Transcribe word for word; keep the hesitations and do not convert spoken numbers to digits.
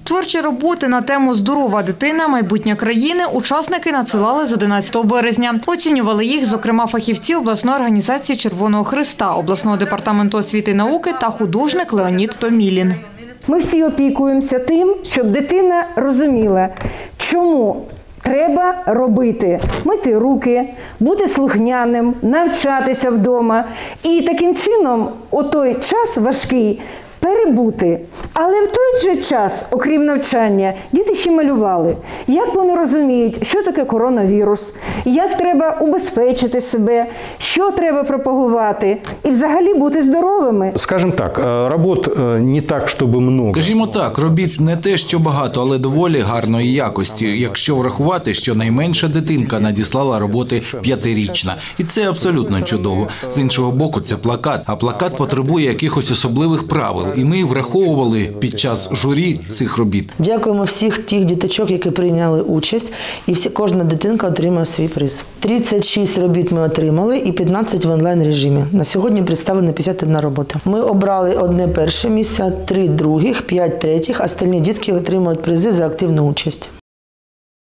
Творчі роботи на тему «Здорова дитина. Майбутнє країни» учасники надсилали з одинадцятого березня. Оцінювали їх, зокрема, фахівці обласної організації Червоного Хреста, обласного департаменту освіти і науки та художник Леонід Томілін. Ми всі опікуємося тим, щоб дитина розуміла, чому треба робити, мити руки, бути слухняним, навчатися вдома. І таким чином, у той час важкий, перебути. Але в той же час, окрім навчання, діти ще малювали. Як вони розуміють, що таке коронавірус, як треба убезпечити себе, що треба пропагувати і взагалі бути здоровими. Скажімо так, робот не так, щоб много. Скажімо так, робіт не те, що багато, але доволі гарної якості, якщо врахувати, що найменша дитинка надіслала роботи п'ятирічна. І це абсолютно чудово. З іншого боку, це плакат, а плакат потребує якихось особливих правил. І ми враховували під час журі цих робіт. Дякуємо всіх тих діточок, які прийняли участь, і всі, кожна дитинка отримає свій приз. тридцять шість робіт ми отримали і п'ятнадцять в онлайн-режимі. На сьогодні представлена п'ятдесят одна робота. Ми обрали одне перше місце, три других, п'ять третіх, остальні дітки отримують призи за активну участь.